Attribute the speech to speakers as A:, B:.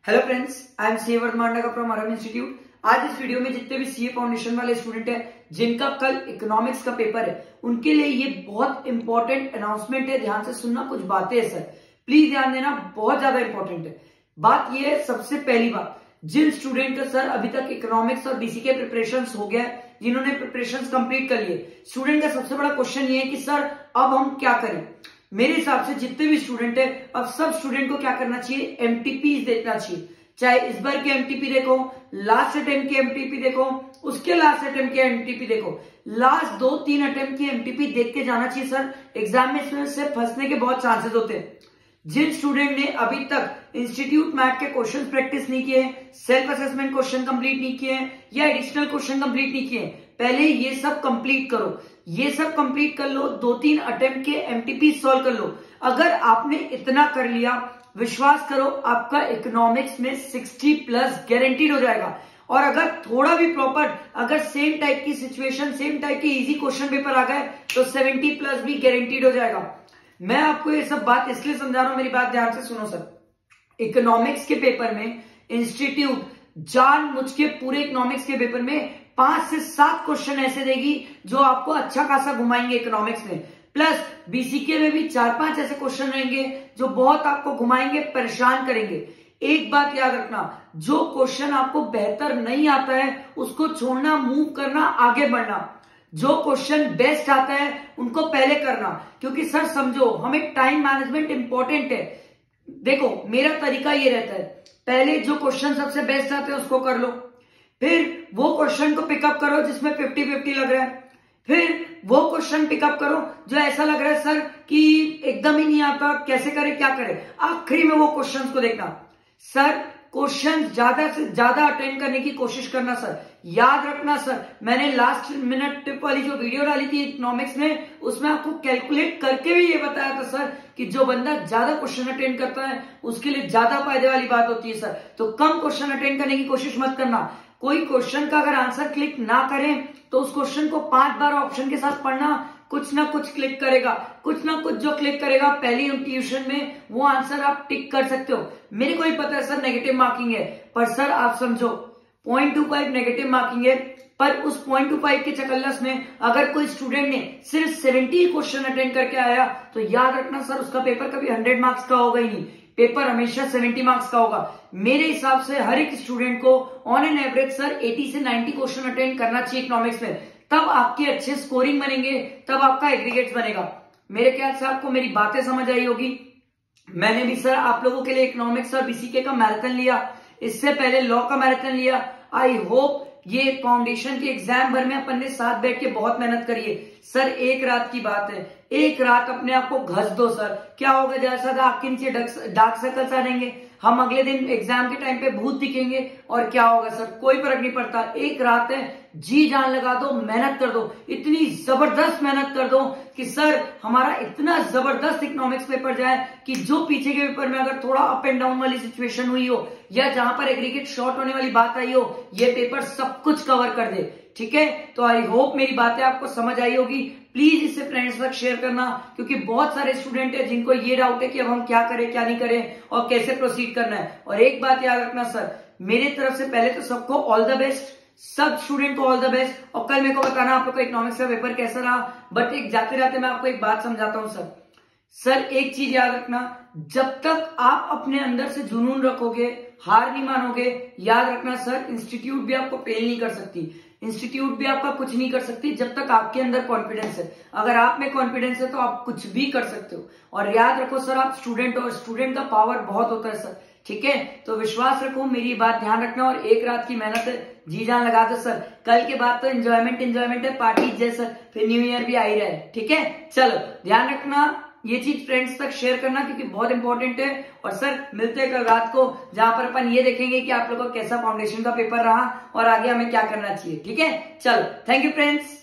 A: Hello friends, I am CA Vardhaman from RM institute. आज इस video में जितने भी सीए फाउंडेशन वाले स्टूडेंट हैं जिनका कल इकोनॉमिक्स का पेपर है, उनके लिए ये बहुत इंपॉर्टेंट अनाउंसमेंट है। ध्यान से सुनना, कुछ बातें है सर, प्लीज ध्यान देना, बहुत ज्यादा इंपॉर्टेंट है। बात ये है, सबसे पहली बात, जिन स्टूडेंट का सर अभी तक इकोनॉमिक्स और बीसी के प्रिपरेशन हो गया है, जिन्होंने प्रिपरेशन कंप्लीट कर लिए, स्टूडेंट का सबसे बड़ा क्वेश्चन ये है कि सर अब हम क्या करें। मेरे हिसाब से जितने भी स्टूडेंट है, अब सब स्टूडेंट को क्या करना चाहिए, एमटीपी देखना चाहिए। चाहे इस बार के एमटीपी देखो, लास्ट अटेम्प्ट के एमटीपी देखो, उसके लास्ट अटेम्प्ट के एमटीपी देखो, लास्ट 2-3 अटेम्प्ट की एमटीपी देख के जाना चाहिए सर। एग्जाम में इसमें से फंसने के बहुत चांसेस होते हैं। जिन स्टूडेंट ने अभी तक इंस्टीट्यूट मैथ के क्वेश्चन प्रैक्टिस नहीं किए, सेल्फ असेसमेंट क्वेश्चन कंप्लीट नहीं किए या एडिशनल क्वेश्चन कंप्लीट नहीं किए, पहले ये सब कंप्लीट करो। ये सब कंप्लीट कर लो, 2-3 अटेम्प्ट के एमटीपी सॉल्व कर लो। अगर आपने इतना कर लिया, विश्वास करो आपका इकोनॉमिक्स में 60+ गारंटीड हो जाएगा। और अगर थोड़ा भी प्रॉपर, अगर सेम टाइप की सिचुएशन, सेम टाइप के इजी क्वेश्चन पेपर आ गए तो 70+ भी गारंटीड हो जाएगा। मैं आपको ये सब बात इसलिए समझा रहा हूं, मेरी बात ध्यान से सुनो सर। इकोनॉमिक्स के पेपर में इंस्टीट्यूट जानबूझ के पूरे इकोनॉमिक्स के पेपर में 5 से 7 क्वेश्चन ऐसे देगी जो आपको अच्छा खासा घुमाएंगे इकोनॉमिक्स में। प्लस बीसीके में भी 4-5 ऐसे क्वेश्चन रहेंगे जो बहुत आपको घुमाएंगे, परेशान करेंगे। एक बात याद रखना, जो क्वेश्चन आपको बेहतर नहीं आता है उसको छोड़ना, मूव करना, आगे बढ़ना। जो क्वेश्चन बेस्ट आता है उनको पहले करना, क्योंकि सर समझो, हमें टाइम मैनेजमेंट इंपॉर्टेंट है। देखो मेरा तरीका ये रहता है, पहले जो क्वेश्चन सबसे बेस्ट आते हैं उसको कर लो, फिर वो क्वेश्चन को पिकअप करो जिसमें 50-50 लग रहा है, फिर वो क्वेश्चन पिकअप करो जो ऐसा लग रहा है सर कि एकदम ही नहीं आता, कैसे करे, क्या करे, आखिरी में वो क्वेश्चंस को देखना। सर क्वेश्चन ज्यादा से ज्यादा अटेंड करने की कोशिश करना सर। याद रखना सर, मैंने लास्ट मिनट टिप वाली जो वीडियो डाली थी इकोनॉमिक्स में, उसमें आपको कैलकुलेट करके भी ये बताया था सर कि जो बंदा ज्यादा क्वेश्चन अटेंड करता है उसके लिए ज्यादा फायदे वाली बात होती है सर। तो कम क्वेश्चन अटेंड करने की कोशिश मत करना। कोई क्वेश्चन का अगर आंसर क्लिक ना करें तो उस क्वेश्चन को 5 बार ऑप्शन के साथ पढ़ना, कुछ ना कुछ क्लिक करेगा, कुछ ना कुछ जो क्लिक करेगा पहली इंट्यूशन में वो आंसर आप टिक कर सकते हो। मेरे को ही पता है सर नेगेटिव मार्किंग है, पर सर आप समझो 0.25 नेगेटिव मार्किंग है, पर उस 0.25 के चकल्लस में अगर कोई स्टूडेंट ने सिर्फ 70 क्वेश्चन अटेंड करके आया तो याद रखना सर उसका पेपर कभी 100 मार्क्स का होगा ही नहीं, पेपर हमेशा 70 मार्क्स का होगा। मेरे हिसाब से हर एक स्टूडेंट को ऑन एन एवरेज सर 80 से 90 क्वेश्चन अटेंड करना चाहिए इकोनॉमिक्स में, तब आपके अच्छे स्कोरिंग बनेंगे, तब आपका एग्रीगेट बनेगा। मेरे ख्याल से आपको मेरी बातें समझ आई होगी। मैंने भी सर आप लोगों के लिए इकोनॉमिक्स और बीसीके का मैराथन लिया, इससे पहले लॉ का मैराथन लिया। आई होप ये फाउंडेशन के एग्जाम भर में अपन ने साथ बैठ के बहुत मेहनत करी है सर। एक रात की बात है, एक रात अपने आप को घस दो सर, क्या होगा, जैसा था आपके नीचे डार्क सर्कल्स आ जाएंगे, हम अगले दिन एग्जाम के टाइम पे भूत दिखेंगे, और क्या होगा सर, कोई फर्क नहीं पड़ता। एक रात है, जी जान लगा दो, मेहनत कर दो, इतनी जबरदस्त मेहनत कर दो कि सर हमारा इतना जबरदस्त इकोनॉमिक्स पेपर जाए कि जो पीछे के पेपर में अगर थोड़ा अप एंड डाउन वाली सिचुएशन हुई हो या जहां पर एग्रीगेट शॉर्ट होने वाली बात आई हो, ये पेपर सब कुछ कवर कर दे। ठीक है, तो आई होप मेरी बातें आपको समझ आई होगी। प्लीज इसे फ्रेंड्स तक शेयर करना, क्योंकि बहुत सारे स्टूडेंट है जिनको ये डाउट है कि अब हम क्या करें, क्या नहीं करें और कैसे प्रोसीड करना है। और एक बात याद रखना सर, मेरे तरफ से पहले तो सबको ऑल द बेस्ट, सब स्टूडेंट को ऑल द बेस्ट। और कल मेरे को बताना आप लोग का इकोनॉमिक्स का पेपर कैसा रहा। बट एक जाते जाते मैं आपको एक बात समझाता हूं सर, एक चीज याद रखना, जब तक आप अपने अंदर से जुनून रखोगे, हार नहीं मानोगे, याद रखना सर इंस्टीट्यूट भी आपको फेल नहीं कर सकती, इंस्टीट्यूट भी आपका कुछ नहीं कर सकती जब तक आपके अंदर कॉन्फिडेंस है। अगर आप में कॉन्फिडेंस है तो आप कुछ भी कर सकते हो। और याद रखो सर, आप स्टूडेंट हो, स्टूडेंट का पावर बहुत होता है सर। ठीक है, तो विश्वास रखो, मेरी बात ध्यान रखना, और एक रात की मेहनत है, जी जान लगा दो सर। कल के बाद तो एंजॉयमेंट है, पार्टी जैसा, फिर न्यू ईयर भी आ ही रहा है। ठीक है, चलो ध्यान रखना, ये चीज फ्रेंड्स तक शेयर करना क्योंकि बहुत इंपॉर्टेंट है। और सर मिलते हैं कल रात को, जहां पर अपन ये देखेंगे कि आप लोगों को कैसा फाउंडेशन का पेपर रहा और आगे हमें क्या करना चाहिए। ठीक है, चलो, थैंक यू फ्रेंड्स।